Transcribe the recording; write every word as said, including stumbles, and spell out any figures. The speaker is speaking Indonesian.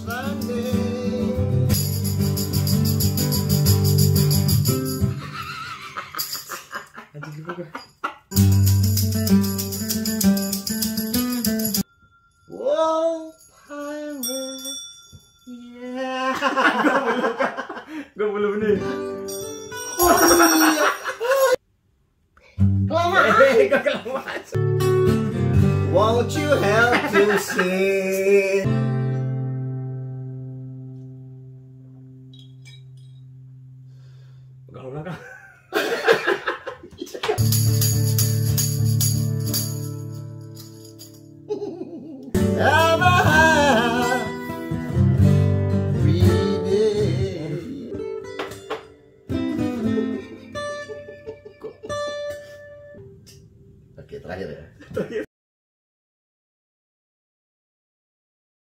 Sunday. Wow, pirate, yeah. Gue belum nih. Oh iya. Kelamaan. Kelamaan. Won't you help to sing?